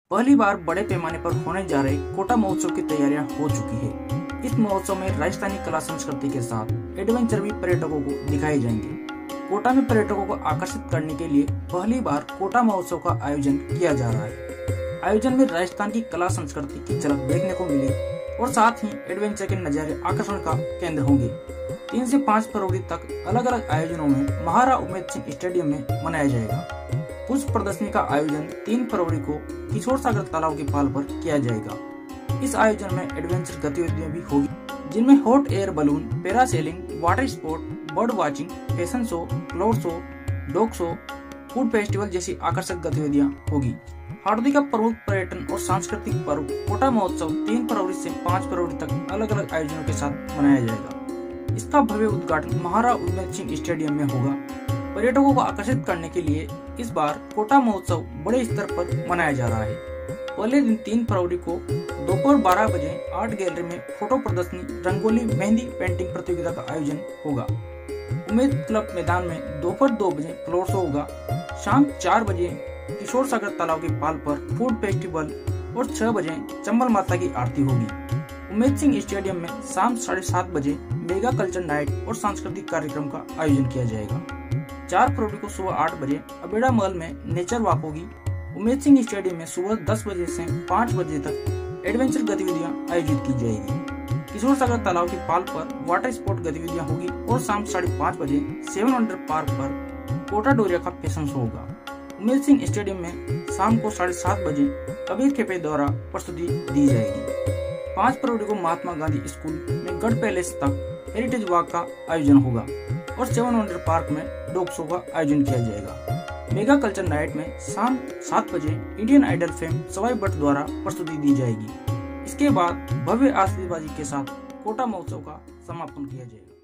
पहली बार बड़े पैमाने पर होने जा रहे कोटा महोत्सव की तैयारियां हो चुकी है। इस महोत्सव में राजस्थानी कला संस्कृति के साथ एडवेंचर भी पर्यटकों को दिखाए जाएंगे। कोटा में पर्यटकों को आकर्षित करने के लिए पहली बार कोटा महोत्सव का आयोजन किया जा रहा है। आयोजन में राजस्थान की कला संस्कृति की झलक देखने को मिली और साथ ही एडवेंचर के नजारे आकर्षण का केंद्र होंगे। 3 से 5 फरवरी तक अलग अलग आयोजनों में महाराजा उमेद सिंह स्टेडियम में मनाया जाएगा। पुष्प प्रदर्शनी का आयोजन 3 फरवरी को किशोर सागर तालाब के पाल पर किया जाएगा। इस आयोजन में एडवेंचर गतिविधियां भी होगी, जिनमें hot air balloon, parasailing, water sport, bird watching, fashion show, cloud show, dog show, food festival जैसी आकर्षक गतिविधियां होगी। हार्दिक का प्रमुख पर्यटन और सांस्कृतिक पर्व कोटा महोत्सव 3 फरवरी से 5 फरवरी तक अलग अलग आयोजनों के साथ मनाया जाएगा। इसका भव्य उद्घाटन महाराजा उमेद सिंह स्टेडियम में होगा। पर्यटकों को आकर्षित करने के लिए इस बार कोटा महोत्सव बड़े स्तर पर मनाया जा रहा है। पहले दिन 3 फरवरी को दोपहर 12 बजे आर्ट गैलरी में फोटो प्रदर्शनी, रंगोली, मेहंदी पेंटिंग प्रतियोगिता का आयोजन होगा। उमेद क्लब मैदान में दोपहर 2 बजे फ्लोर शो होगा। शाम 4 बजे किशोर सागर तालाब के पाल पर फूड फेस्टिवल और 6 बजे चंबल माता की आरती होगी। उमेद सिंह स्टेडियम में शाम 7:30 बजे मेगा कल्चर नाइट और सांस्कृतिक कार्यक्रम का आयोजन किया जाएगा। 4 फरवरी को सुबह 8 बजे अबेड़ा महल में नेचर वॉक होगी। उमेद सिंह स्टेडियम में सुबह 10 बजे से 5 बजे तक एडवेंचर गतिविधियां आयोजित की जाएगी। किशोर सागर तालाब के पाल पर वाटर स्पोर्ट गतिविधियां होगी और शाम 5:30 बजे 7 वंडर पार्क पर कोटा डोरिया का फैशन शो होगा। उमेद सिंह स्टेडियम में शाम को 7:30 बजे कबीर कैफे द्वारा प्रस्तुति दी जाएगी। 5 फरवरी को महात्मा गांधी स्कूल में गढ़ पैलेस तक हेरिटेज वॉक का आयोजन होगा और 7 वंडर पार्क में डॉग शो का आयोजन किया जाएगा। मेगा कल्चर नाइट में शाम 7 बजे Indian Idol fame Sawai Bhatt द्वारा प्रस्तुति दी जाएगी। इसके बाद भव्य आतिशबाजी के साथ कोटा महोत्सव का समापन किया जाएगा।